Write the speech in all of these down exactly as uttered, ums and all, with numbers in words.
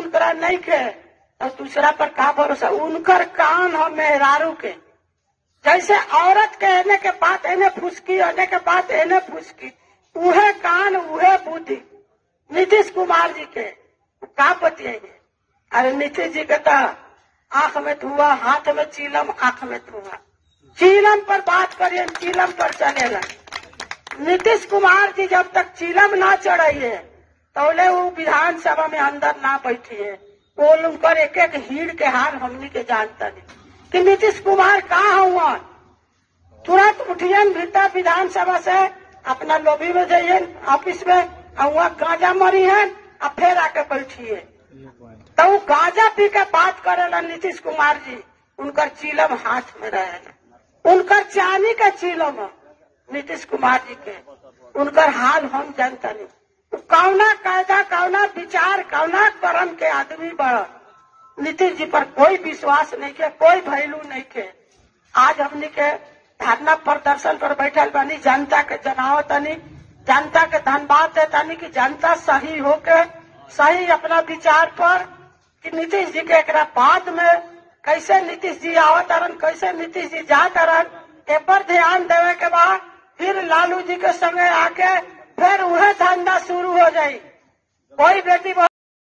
पुत्रा नहीं के तो दूसरा पर का भरोसा। उनकर कान हो मेहरारू के, जैसे औरत के एने के बात एने फुसकी, एने के बात एने फुसकी, उहे कान उहे बुद्धि नीतीश कुमार जी के। का बतियाइए? अरे नीतीश जी के तो आंख में धुआं, हाथ में चीलम, आंख में धुआं। चीलम पर बात करिए, चीलम पर चलेगा। नीतीश कुमार जी जब तक चीलम ना चढ़ाइए तौले वो विधानसभा में अंदर ना बैठिए। वो उनकर एक एक हीड़ के हार हमनी के जानता नहीं कि नीतीश कुमार कहाँ हुआ। तुरंत उठियन भीतर विधानसभा से, अपना लॉबी में जाइए ऑफिस में, और वहाँ गांजा मरी है और फिर आके बैठिए। तो वो गांजा पी के बात करेला नीतीश कुमार जी, उनकर चीलम हाथ में रहेगा। उनकर चांदी का चीलम नीतीश कुमार जी के, उनकर हाल हम जानता नहीं। कौना कायदा, कौना विचार, कौना कर्म के आदमी बड़ा। नीतीश जी पर कोई विश्वास नहीं के, कोई वैल्यू नहीं के। आज हमने के धरना प्रदर्शन पर बैठल बानी, जनता के जनावत तनी, जनता के धन्यवाद देतानी कि जनता सही होके सही अपना विचार पर कि नीतीश जी के एक बाद में कैसे नीतीश जी आवत रन, कैसे नीतीश जी जात रन, ए पर ध्यान देवे के बाद फिर लालू जी के संगे आके फिर वह धंधा शुरू हो जाये। कोई बेटी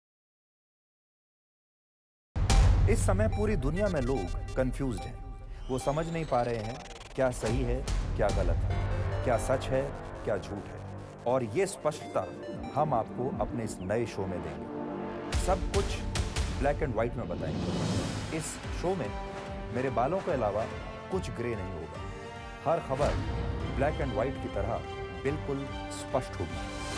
इस समय पूरी दुनिया में लोग कंफ्यूज्ड हैं। वो समझ नहीं पा रहे हैं क्या सही है, क्या गलत है, क्या सच है, क्या झूठ है। और ये स्पष्टता हम आपको अपने इस नए शो में देंगे। सब कुछ ब्लैक एंड व्हाइट में बताएंगे। इस शो में मेरे बालों के अलावा कुछ ग्रे नहीं होगा। हर खबर ब्लैक एंड व्हाइट की तरह बिल्कुल स्पष्ट होगी।